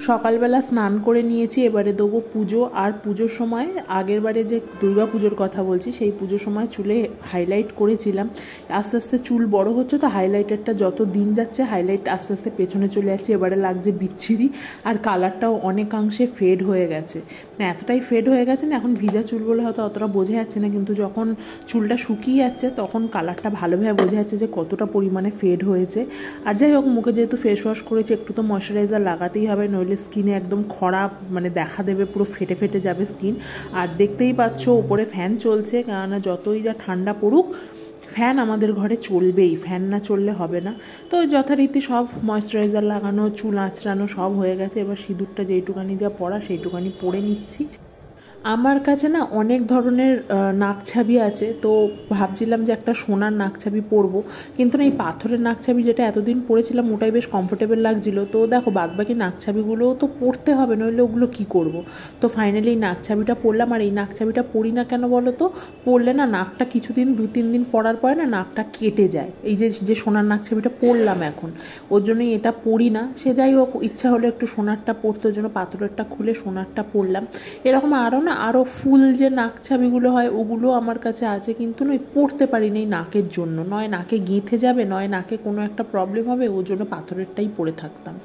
সকালবেলা স্নান করে নিয়েছি, এবারে দেবো পুজো। আর পুজোর সময় আগের বারে যে দুর্গা পুজোর কথা বলছি, সেই পুজোর সময় চুলে হাইলাইট করেছিলাম। আস্তে আস্তে চুল বড় হচ্ছে, তো হাইলাইটারটা যত দিন যাচ্ছে হাইলাইট আস্তে আস্তে পেছনে চলে যাচ্ছে, এবারে লাগছে বিচ্ছিরি। আর কালারটাও অনেকাংশে ফেড হয়ে গেছে, মানে এতটাই ফেড হয়ে গেছে না, এখন ভিজা চুল বলে হয়তো অতটা বোঝা যাচ্ছে না, কিন্তু যখন চুলটা শুকিয়ে যাচ্ছে তখন কালারটা ভালোভাবে বোঝা যাচ্ছে যে কতটা পরিমাণে ফেড হয়েছে। আর যাই হোক, মুখে যেহেতু ফেস ওয়াশ করেছি, একটু তো ময়শ্চারাইজার লাগাতেই হবে, নইলে স্কিনে একদম খরা মানে দেখা দেবে, পুরো ফেটে ফেটে যাবে স্কিন। আর দেখতেই পাচ্ছ উপরে ফ্যান চলছে, কেননা যতই যা ঠান্ডা পড়ুক ফ্যান আমাদের ঘরে চলবেই, ফ্যান না চললে হবে না। তো যথারীতি সব ময়শ্চারাইজার লাগানো, চুল আঁচড়ানো সব হয়ে গেছে। এবার সিঁদুরটা যেইটুকানি যা পড়া সেইটুকানি পরে নিচ্ছি। আমার কাছে না অনেক ধরনের নাকছাবি আছে, তো ভাবছিলাম যে একটা সোনার নাকছাবি পরবো, কিন্তু না এই পাথরের নাকছাবি যেটা এতদিন পরেছিলাম ওটাই বেশ কমফোর্টেবল লাগছিলো। তো দেখো বাদবাকি নাকছাবিগুলোও তো পরতে হবে, নইলে ওগুলো কী করব। তো ফাইনালি এই নাকছাবিটা পরলাম। আর এই নাকছাবিটা পরি না কেন বলো তো, পরলে না নাকটা কিছুদিন 2-3 দিন পরার পরে না নাকটা কেটে যায়। এই যে সোনার নাকছাবিটা পরলাম এখন, ওর জন্যই এটা পরি না। সে যাই হোক, ইচ্ছা হলো একটু সোনারটা পরতে, ওর জন্য পাথরেরটা খুলে সোনারটা পরলাম। এরকম আরও ফুল যে নাকছাবিগুলো হয় ওগুলো আমার কাছে আছে, কিন্তু নয় পরতে পারি না এই নাকের জন্য, নয় নাকে গেঁথে যাবে, নয় নাকে কোনো একটা প্রবলেম হবে, ওর জন্য পাথরেরটাই পরে থাকতাম।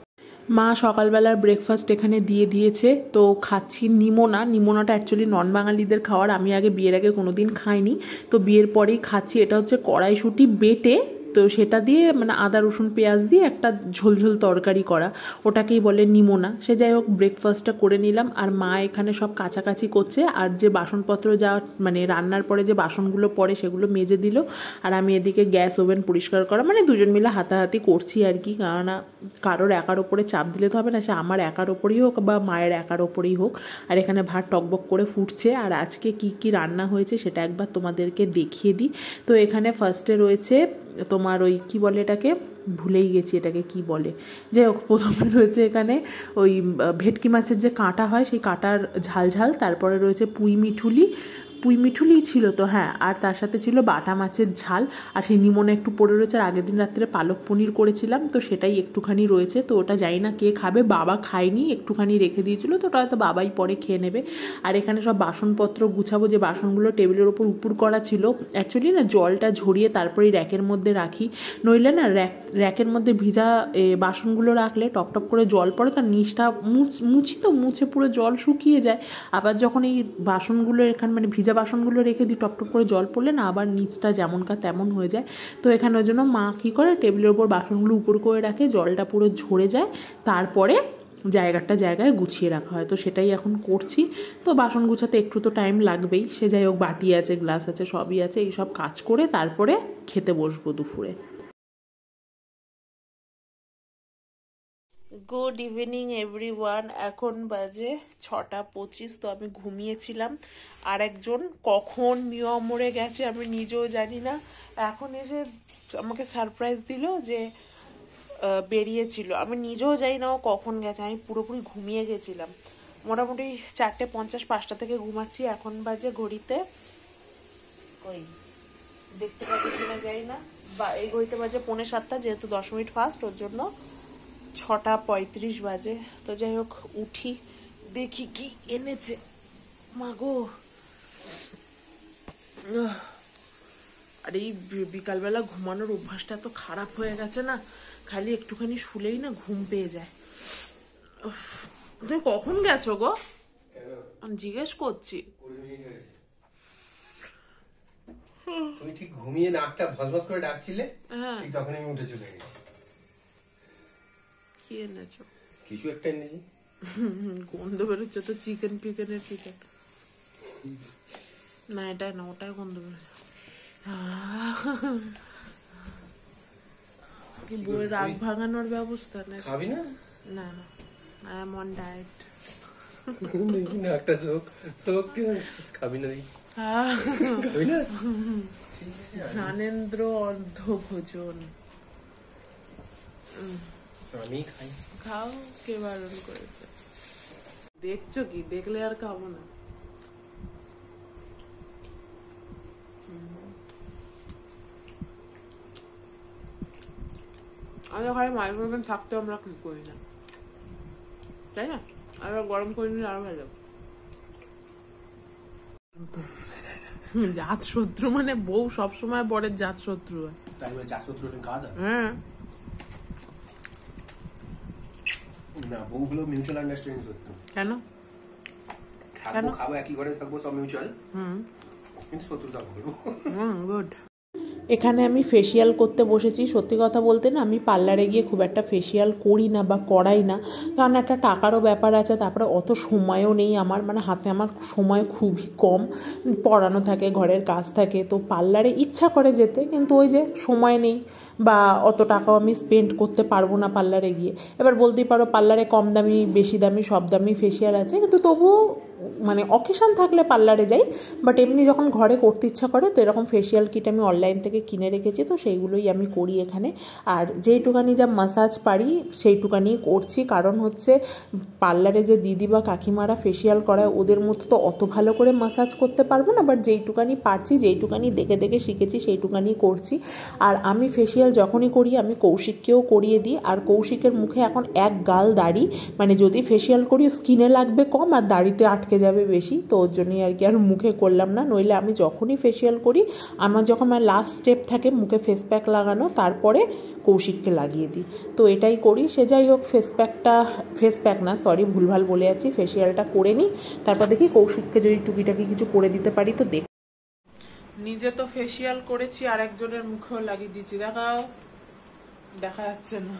মা সকালবেলার ব্রেকফাস্ট এখানে দিয়ে দিয়েছে, তো খাচ্ছি নিমোনাটা অ্যাকচুয়ালি নন বাঙালিদের খাওয়ার, আমি আগে বিয়ের আগে কোনো দিন খাইনি, তো বিয়ের পরেই খাচ্ছি। এটা হচ্ছে কড়াইশুঁটি বেটে, তো সেটা দিয়ে মানে আদা রসুন পেঁয়াজ দিয়ে একটা ঝোলঝোল তরকারি করা, ওটাকেই বলে নিমোনা। সে যাই হোক, ব্রেকফাস্টটা করে নিলাম। আর মা এখানে সব কাছাকাছি করছে, আর যে বাসনপত্র যা মানে রান্নার পরে যে বাসনগুলো পড়ে সেগুলো মেজে দিল। আর আমি এদিকে গ্যাস ওভেন পরিষ্কার করা, মানে দুজন মিলে হাতাহাতি করছি আর কি, কেননা কারোর একার ওপরে চাপ দিলে তো হবে না, সে আমার একার ওপরেই হোক বা মায়ের একার ওপরেই হোক। আর এখানে ভাত টকবক করে ফুটছে। আর আজকে কি কি রান্না হয়েছে সেটা একবার তোমাদেরকে দেখিয়ে দিই। তো এখানে ফার্স্টে রয়েছে তোমার ওই কী বলে এটাকে, ভুলেই গেছি এটাকে কি বলে। যাই হোক, প্রথমে রয়েছে এখানে ওই ভেটকি মাছের যে কাঁটা হয় সেই কাঁটার ঝাল, তারপরে রয়েছে পুঁই মিঠুলিই ছিল তো, হ্যাঁ। আর তার সাথে ছিল বাটা মাছের ঝাল, আর সেই নিমনে একটু পড়ে রয়েছে। আর আগের দিন রাত্রে পালক পনির করেছিলাম, তো সেটাই একটুখানি রয়েছে। তো ওটা জানি না কে খাবে, বাবা খায়নি, একটুখানি রেখে দিয়েছিল, তো ওটা হয়তো বাবাই পরে খেয়ে নেবে। আর এখানে সব বাসনপত্র গুছাবো, যে বাসনগুলো টেবিলের ওপর উপুর করা ছিল। অ্যাকচুয়ালি না জলটা ঝরিয়ে তারপরেই র্যাকের মধ্যে রাখি, নইলে না র্যাকের মধ্যে ভিজা বাসনগুলো রাখলে টপ করে জল পড়ে, তার নিচটা মুছে পুরো জল শুকিয়ে যায়। আবার যখন এই বাসনগুলো এখানে মানে ভিজা বাসনগুলো রেখে দিই, টপ করে জল পড়লে না আবার নিচটা যেমনকার তেমন হয়ে যায়। তো এখানে ওই জন্য মা কী করে, টেবিলের ওপর বাসনগুলো উপর করে রাখে, জলটা পুরো ঝরে যায়, তারপরে জায়গায় গুছিয়ে রাখা হয়। তো সেটাই এখন করছি। তো বাসন গুছাতে একটু তো টাইম লাগবেই, সে যাই হোক, বাটি আছে, গ্লাস আছে, সবই আছে। এই সব কাজ করে তারপরে খেতে বসবো দুপুরে। গুড ইভিনিং এভরিওয়ান, এখন বাজে 6:25। তো আমি ঘুমিয়েছিলাম, আর একজন কখন মিয়া মরে গেছে আমি নিজেও জানি না। এখন এসে আমাকে সারপ্রাইজ দিল যে বেরিয়েছিল, আমি নিজেও জানি না ও কখন গেছে, আমি পুরোপুরি ঘুমিয়ে গেছিলাম। মোটামুটি 4:50 5টা থেকে ঘুমাচ্ছি। এখন বাজে ঘড়িতে ওই দেখতে পাচ্ছি কিনা যাই না, বা এই ঘড়িতে বাজে 6:45, যেহেতু 10 মিনিট ফাস্ট, ওর জন্য 6:35 বাজে। তো যাই হোক, উঠি, দেখি কি এনেছে। মাগো, আর এই বিকালবেলা ঘুমানোর অভ্যাসটা তো খারাপ হয়ে গেছে না, খালি একটুখানি শুলেই না ঘুম পেয়ে যায়। তুমি কখন গেছো গো? আমি জিজ্ঞেস করছি। তুমি ঠিক ঘুমিয়ে নাকটা ভসভস করে ডাকছিলে, ঠিক তখন আমি উঠে চলে গেছি। কি এনেছো? কিছু একটা এনেছি। গন্ধ বেরোচ্ছে তো, চিকেনের চিকেন না, এটাই না, ওটাই গন্ধ বেরোচ্ছে। কি বইয়ের রাগ ভাঙানোর ব্যবস্থা না? খাবি না? না, আই এম অন ডায়েট। দেখি না একটা চোখ খাবি না, দেখি খাবি না। জ্ঞানেন্দ্র অর্ধ ভোজন আমি খাই। খাও, কে বারণ করেছে? দেখছো কি? দেখলে আর খাবো না। আমি ওখানে মাইক্রোওভেন থাকতে আমরা কি করি না। তাই না? আর গরম করে নিলে আরো ভালো। জাত শত্রু মানে বউ সবসময় বরের জাত শত্রু হয়। হ্যাঁ না, বউ হলো মিউচুয়াল আন্ডারস্ট্যান্ডিং শত্রু। কেন? খাবো একই ঘরে থাকবো, সব মিউচুয়াল, কিন্তু শত্রুতা করবো। গুড। এখানে আমি ফেসিয়াল করতে বসেছি। সত্যি কথা বলতে না, আমি পার্লারে গিয়ে খুব একটা ফেসিয়াল করি না বা করাই না, কারণ একটা টাকারও ব্যাপার আছে, তারপরে অত সময়ও নেই আমার, মানে হাতে আমার সময় খুবই কম, পড়ানো থাকে, ঘরের কাজ থাকে, তো পার্লারে ইচ্ছা করে যেতে, কিন্তু ওই যে সময় নেই বা অত টাকাও আমি স্পেন্ড করতে পারবো না পার্লারে গিয়ে। এবার বলতেই পারো পার্লারে কম দামি বেশি দামি সব দামি ফেসিয়াল আছে, কিন্তু তবুও মানে অকেশান থাকলে পার্লারে যাই, বাট এমনি যখন ঘরে করতে ইচ্ছা করে তো এরকম ফেসিয়াল কিট আমি অনলাইন থেকে কিনে রেখেছি, তো সেইগুলোই আমি করি এখানে। আর যেইটুকানি যা মাসাজ পারি সেইটুকানি করছি, কারণ হচ্ছে পার্লারে যে দিদি বা কাকিমারা ফেসিয়াল করায় ওদের মতো তো অত ভালো করে মাসাজ করতে পারবো না, বাট যেইটুকানি পারছি, যেইটুকানি দেখে দেখে শিখেছি সেইটুকানি করছি। আর আমি ফেসিয়াল যখনই করি আমি কৌশিককেও করিয়ে দিই, আর কৌশিকের মুখে এখন এক গাল দাড়ি, মানে যদি ফেসিয়াল করি স্কিনে লাগবে কম আর দাড়িতে আটকে যাবে বেশি, তো ওর জন্যই আর কি আর মুখে করলাম না। নইলে আমি যখনই ফেসিয়াল করি আমার যখন লাস্ট স্টেপ থাকে মুখে ফেস প্যাক লাগানো, তারপরে কৌশিককে লাগিয়ে দিই, তো এটাই করি। সে যাই হোক, ফেস প্যাক না, সরি ভুলভাল বলে যাচ্ছি, ফেসিয়ালটা করে নিই, তারপর দেখি কৌশিককে যদি টুকিটাকি কিছু করে দিতে পারি তো দেখ। নিজে তো ফেসিয়াল করেছি, আর একজনের মুখেও লাগিয়ে দিচ্ছি, দেখাও, দেখা যাচ্ছে না,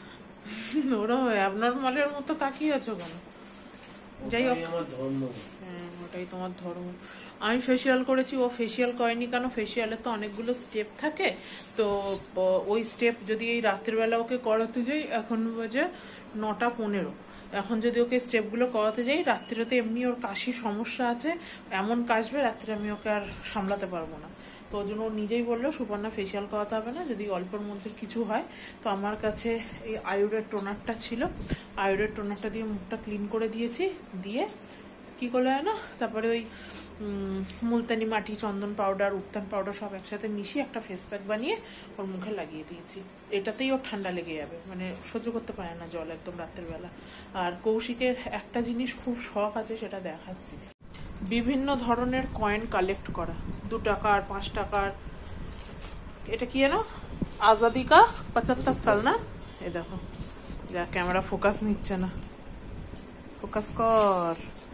ওরা অ্যাবনর্মালের মতো তাকিয়ে আছো কেন? যাই হোক, হ্যাঁ ওটাই তোমার ধর্ম। আমি ফেসিয়াল করেছি, ও ফেসিয়াল করেনি কেন? ফেসিয়ালে তো অনেকগুলো স্টেপ থাকে, তো ওই স্টেপ যদি এই রাত্রিবেলা ওকে করাতে যাই, এখন বাজে 9:15, এখন যদি ওকে স্টেপগুলো করাতে যাই, রাত্রিরে তো এমনি ওর কাশির সমস্যা আছে, এমন কাশবে রাত্রে আমি ওকে আর সামলাতে পারবো না, তো ওই জন্য ও নিজেই বললো সুপর্ণা ফেসিয়াল করাতে হবে না, যদি অল্পের মধ্যে কিছু হয়। তো আমার কাছে এই আয়ুরের টোনারটা ছিল, আয়ুরের টোনারটা দিয়ে মুখটা ক্লিন করে দিয়েছি, দিয়ে কী করলে হয় না, তারপরে ওই মুলতানি মাটি, চন্দন পাউডার, উত্তান পাউডার সব একসাথে মিশিয়ে একটা ফেস প্যাক বানিয়ে ওর মুখে লাগিয়ে দিয়েছি। এটাতেই ওর ঠান্ডা লেগে যাবে, মানে সহ্য করতে পারে না জল একদম রাতের বেলা। আর কৌশিকের একটা জিনিস খুব শখ আছে, সেটা দেখাচ্ছি, বিভিন্ন ধরনের কয়েন কালেক্ট করা, 2 টাকার 5 টাকার। এটা কি জানো? আজাদি কা 75 সাল না? এ দেখো, যা ক্যামেরা ফোকাস নিচ্ছে না, ফোকাস কর,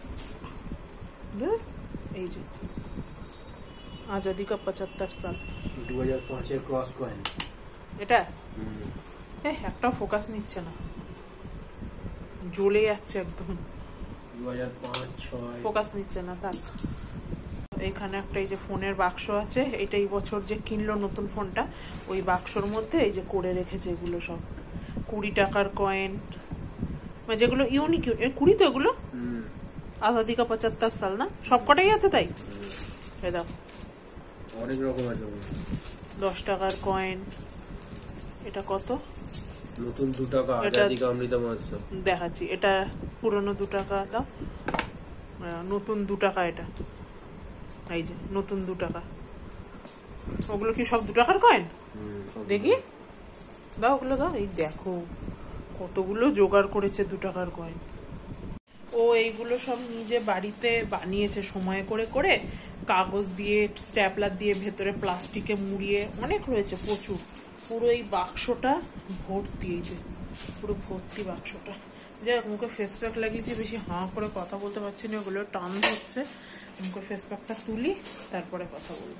এই যে আজাদি কা 75 সাল, 2005-এর ক্রস কয়েন এটা। একটা ফোকাস নিচ্ছে না, জ্বলে যাচ্ছে একদম, 2005-6 ফোকাস নিচ্ছে না। তার এইখানে একটা এই যে ফোনের বাক্স আছে, এটা এই বছর যে কিনলো নতুন ফোনটা, ওই বাক্সর মধ্যে এই যে করে রেখেছে এগুলো সব 20 টাকার কয়েন, মানে যেগুলো ইউনিক, 20 তো এগুলো আজাদি কা 75 সাল না, সবকটাই আছে তাই। এই দেখো অনেক রকম আছে, 10 টাকার কয়েন, এটা কত? নতুন 2 টাকা আজাদি কা অমৃত মহোৎসব দেখাচ্ছি, এটা পুরনো 2 টাকা, দাও নতুন 2 টাকা, এটা এই যে নতুন 2 টাকা। ওগুলো কি সব 2 টাকার কয়েন? দেখি, দাও ওগুলো দাও। এই দেখো কতগুলো জোগাড় করেছে 2 টাকার কয়েন। ও এইগুলো সব নিজে বাড়িতে বানিয়েছে সময় করে করে, কাগজ দিয়ে, স্ট্যাপলার দিয়ে, ভেতরে প্লাস্টিকে মুড়িয়ে, অনেক রয়েছে প্রচুর, পুরো এই বাক্সটা ভর্তি, এই যে পুরো ভর্তি বাক্সটা। যাই হোক, মুখে ফেস প্যাক লাগিয়েছি, বেশি হাঁ করে কথা বলতে পারছি না, ওগুলো টান হচ্ছে, মুখে ফেস প্যাকটা তুলি তারপরে কথা বলবো।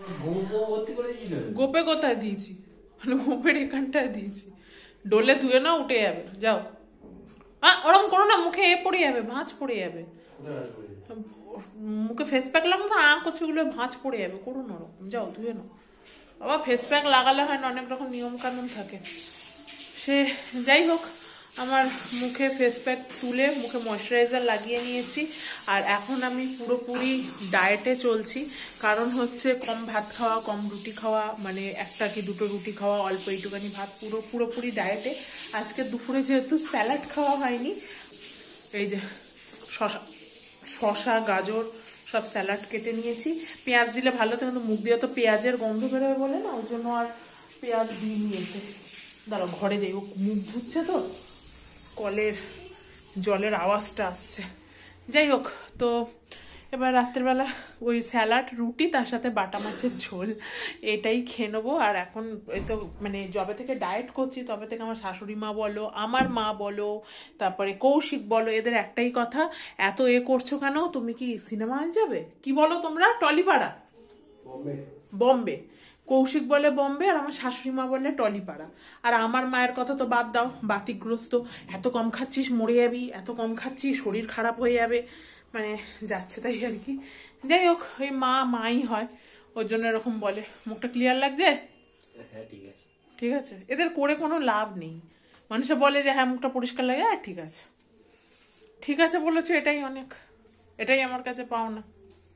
গোপে কোথায় দিয়েছি? মানে গোপের এখানটায় দিয়েছি, ডোলে ধুয়ে না উঠে যাবে, যাও। ওরকম করো না, মুখে পড়ে যাবে, ভাঁজ পড়ে যাবে, মুখে ফেস প্যাক লাগানো তো করছে, ওগুলো ভাঁজ পড়ে যাবে, করো না ওরকম, যাও ধুয়ে নাও। বাবা ফেস প্যাক লাগালে হয় না, অনেক রকম নিয়ম কানুন থাকে। সে যাই হোক, আমার মুখে ফেস প্যাক তুলে মুখে ময়শ্চারাইজার লাগিয়ে নিয়েছি, আর এখন আমি পুরোপুরি ডায়েটে চলছি, কারণ হচ্ছে কম ভাত খাওয়া, কম রুটি খাওয়া, মানে 1 কি 2 রুটি খাওয়া, অল্প এইটুখানি ভাত, পুরোপুরি ডায়েটে। আজকে দুপুরে যেহেতু স্যালাড খাওয়া হয়নি, এই যে শশা গাজর সব স্যালাড কেটে নিয়েছি, পেঁয়াজ দিলে ভালো থাকে, কিন্তু মুখ দিয়ে তো পেঁয়াজের গন্ধ বেরোয় বলে না, ওই জন্য আর পেঁয়াজ দিয়ে নিয়েছে। দাঁড়াও ঘরে যাই, ও মুখ ধুচ্ছে তো, কলের জলের আওয়াজটা আসছে। যাই হোক, তো এবার রাত্রেবেলা ওই স্যালাড, রুটি, তার সাথে বাটা মাছের ঝোল, এটাই খেয়ে নেবো। আর এখন এই তো মানে যবে থেকে ডায়েট করছি তবে থেকে আমার শাশুড়ি মা বলো, আমার মা বলো, তারপরে কৌশিক বলো, এদের একটাই কথা, এত করছো কেন, তুমি কি সিনেমায় যাবে, কি বলো তোমরা, টলিপাড়া, বম্বে। কৌশিক বলে বম্বে, আর আমার শাশুড়ি মা বলে টলিপাড়া। আর আমার মায়ের কথা তো বাদ দাও, বাতিগ্রস্ত, এত কম খাচ্ছিস মরে যাবি, এত কম খাচ্ছিস শরীর খারাপ হয়ে যাবে, মানে যাচ্ছে তাই আর কি। যাই হোক, ওই মাই হয়, ওর জন্য এরকম বলে। মুখটা ক্লিয়ার লাগছে? ঠিক আছে, এদের করে কোনো লাভ নেই। মানুষে বলে যে হ্যাঁ মুখটা পরিষ্কার লাগে, আর ঠিক আছে, ঠিক আছে বলেছো, এটাই অনেক, এটাই আমার কাছে পাও না।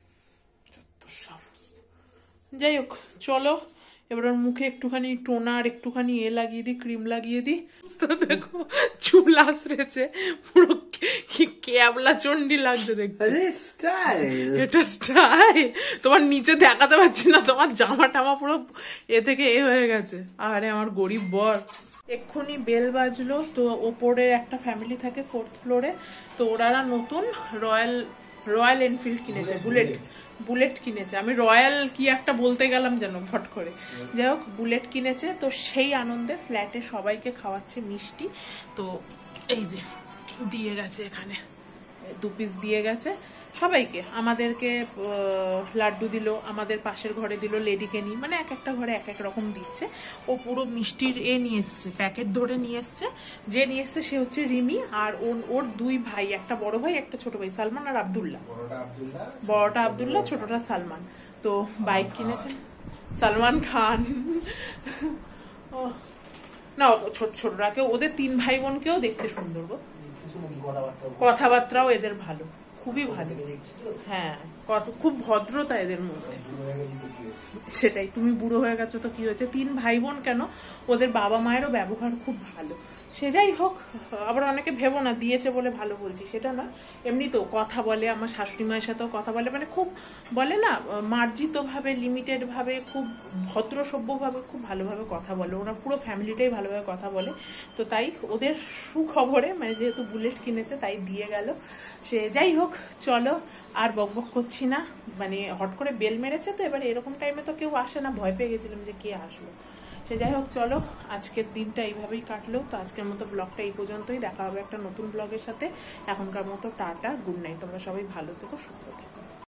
যাই হোক, চলো এবার ওর মুখে একটুখানি টোনার, একটুখানি লাগিয়ে দিই, ক্রিম লাগিয়ে দিই। তো দেখো চুল আসরেছে, পুরো ক্যাবলা চন্ডি লাগছে দেখতে। এটা স্টাইল, তোমার নিচে দেখাতে পারছি না, তোমার জামা টামা পুরো থেকে হয়ে গেছে। আরে আমার গরিব বর। এক্ষুনি বেল বাজলো, তো ওপরে একটা ফ্যামিলি থাকে 4th ফ্লোরে, তো ওনারা নতুন রয়্যাল এনফিল্ড কিনেছে, বুলেট কিনেছে। আমি রয়্যাল কি একটা বলতে গেলাম যেন ফট করে। যাই হোক, বুলেট কিনেছে, তো সেই আনন্দে ফ্ল্যাটে সবাইকে খাওয়াচ্ছে মিষ্টি। তো এই যে দিয়ে গেছে, এখানে 2 পিস দিয়ে গেছে সবাইকে। আমাদেরকে লাড্ডু দিল, আমাদের পাশের ঘরে দিল, লেডিকে নিই, মানে এক একটা ঘরে এক এক রকম দিচ্ছে। ও পুরো মিষ্টির নিয়ে এসছে, প্যাকেট ধরে নিয়ে এসছে। যে নিয়ে এসছে সে হচ্ছে রিমি, আর ওর 2 ভাই, একটা বড় ভাই একটা ছোট ভাই, সালমান আর আব্দুল্লাহ। বড়টা আব্দুল্লাহ, ছোটটা সালমান। তো বাইক কিনেছে সালমান খান। ও না, ছোটরাকেও, ওদের 3 ভাই বোনকেও দেখতে সুন্দর গো, কথাবার্তাও এদের ভালো, খুবই ভালো। হ্যাঁ, খুব ভদ্রতা এদের মধ্যে। সেটাই, তুমি বুড়ো হয়ে গেছো তো কি হয়েছে, 3 ভাই বোন কেন, ওদের বাবা মায়েরও ব্যবহার খুব ভালো। সে যাই হোক, আবার অনেকে ভেবো না দিয়েছে বলে ভালো বলছি, সেটা না, এমনি তো কথা বলে, আমার শাশুড়ি মায়ের সাথেও কথা বলে, মানে খুব বলে না মার্জিত ভাবে, লিমিটেড ভাবে, খুব ভদ্র সভ্যভাবে, খুব ভালোভাবে কথা বলে। ওরা পুরো ফ্যামিলিটাই ভালোভাবে কথা বলে। তো তাই ওদের সুখবরে, মানে যেহেতু বুলেট কিনেছে তাই দিয়ে গেল। সে যাই হোক, চলো আর বকবক করছি না, মানে হট করে বেল মেরেছে তো, এবারে এরকম টাইমে তো কেউ আসে না, ভয় পেয়ে গেছিলাম যে কে আসলো। সে যাই হোক, চলো আজকের দিনটা এইভাবেই কাটলো। তো আজকের মতো ব্লগটা এই পর্যন্তই, দেখা হবে একটা নতুন ব্লগের সাথে। এখনকার মতো টাটা, গুড নাইট, তোমরা সবাই ভালো থেকো, সুস্থ থেকো।